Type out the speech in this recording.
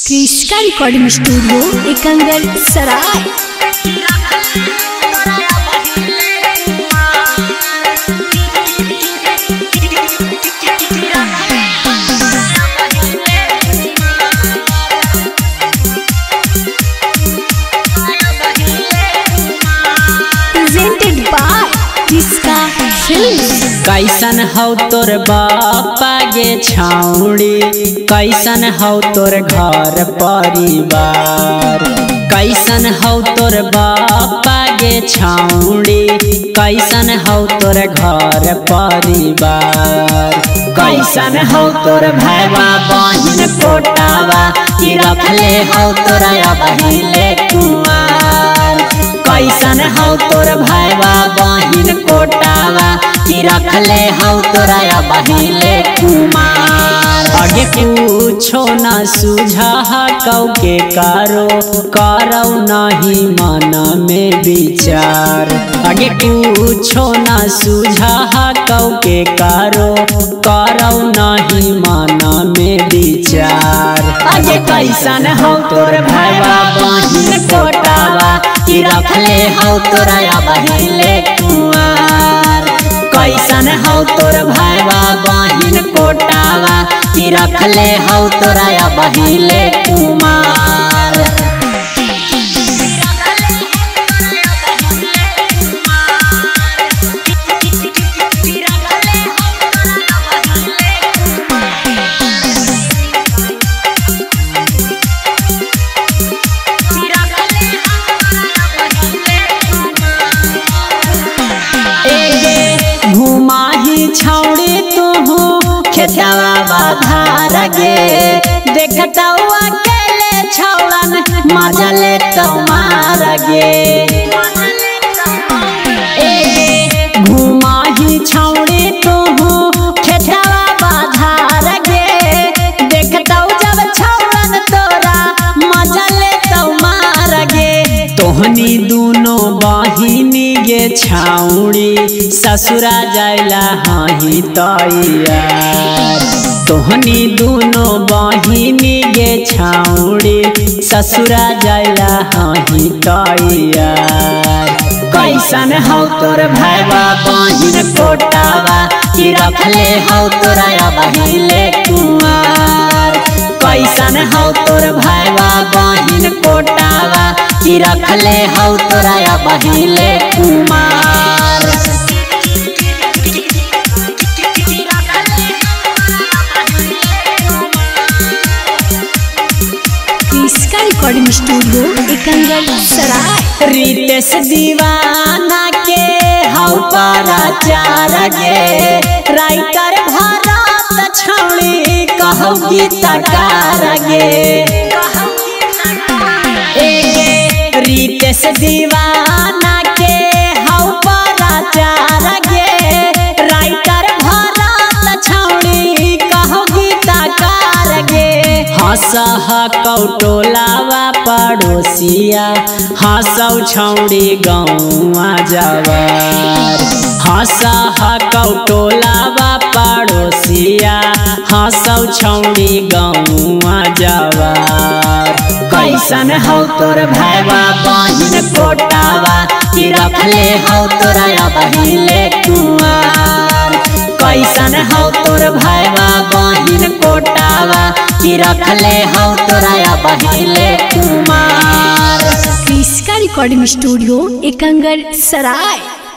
क्रिस्का recording studio Ekangal Sarai. Presented by Kriska films. कैसन हौ तोर बापा गे छाउड़ी, कैसन हौ तोर घर परिवार। कैसन हौ तोर बापा गे छाउड़ी, कैसन हौ तोर घर परिवार। कैसन हौ तोर भैया बहिन कोटावा, कि रखले हौ तोरा बहिले कुमार। कैसन हौ तोर भैया बहिन कोटावा, कि रखले हौ तोरा बहिले कुमार। आगे पूछो न सूझा कौ के करो नहीं मन में विचार। आगे पूछो न सूझा कौ के करो नहीं मन में विचार। आगे कैसन हौ तोर भैया बहिन कोटावा, कि रखले हौ तोरा बहिले कुमार। कैसन हौ तोर भैया बहिन कोटावा, कि रखले हौ तोरा बहिले कुमार। छौड़ी तू खेतवा बाधार गे, देखता अकेले छौड़न मजा ले मार गे। घुमाही छौड़ी तू खेतवा बाधार गे, देखता जब छौड़न तोरा मजा ले मार गे। तोहनी दोनों बहिनी गे छाउड़ी, ससुरा जाइला हाही तैयार। तोहनी दोनों बहिनी गे छाउड़ी, ससुरा जाइला हाही तैयार। कैसन हौ तोर भैया बहिन कोटावा, कि रखले हौ तोरा बहिले कुमार। कैसन हौ तोर भैया बहिन कोटावा, कि रखले हौ तोरा बहिले कुमार। Kriska recording studio Ekangal Sarai. रितेश दीवाना के हौ पराचार गे, राइटर भरत छौड़ी कहौ गीतकार गे। रितेश दीवाना के हौ पराचार गे, राइटर भरत छौड़ी कहौ गीतकार गे। हंसह कौटोलावा पड़ोसिया, हंसौ छौड़ी गौआ जवार। हंसह कौटोलावा पड़ोसिया, हंसौ छौड़ी गौआ जवार। कैसन हौ तोर भैया बहिन कोटावा, कि रखले हौ तोरा बहिले कुमार। कैसन हौ तोर भैया बहिन कोटावा, कि रखले हौ तोरा बहिले कुमार। क्रिस्का रिकॉर्डिंग स्टूडियो एकंगल सराय।